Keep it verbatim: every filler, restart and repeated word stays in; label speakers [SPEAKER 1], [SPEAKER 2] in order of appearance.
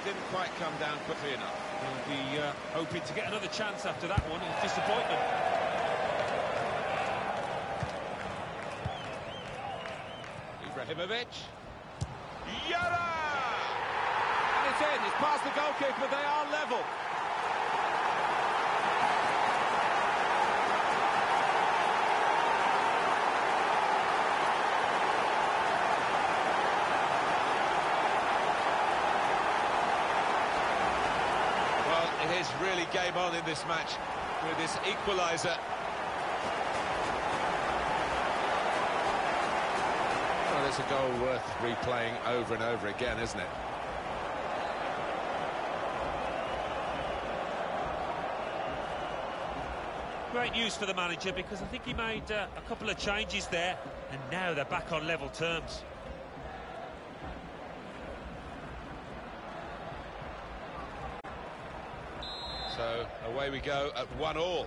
[SPEAKER 1] didn't quite come down quickly enough.
[SPEAKER 2] We'll be uh, hoping to get another chance after that one. It's disappointment.
[SPEAKER 1] Ibrahimovic. Yara! And it's in. It's past the goalkeeper. They are level. It is really game on in this match with this equaliser. Well, it's a goal worth replaying over and over again, isn't it?
[SPEAKER 2] Great news for the manager, because I think he made uh, a couple of changes there, and now they're back on level terms.
[SPEAKER 1] So away we go at one all.